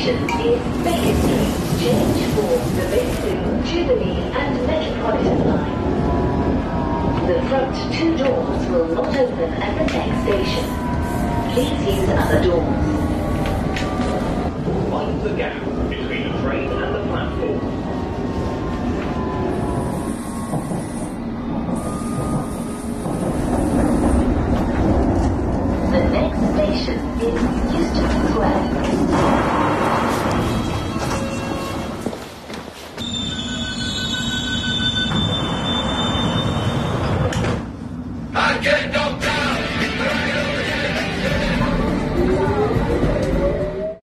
station is Baker Street. Change for the Bakerloo, Jubilee and Metropolitan line. The front two doors will not open at the next station. Please use other doors.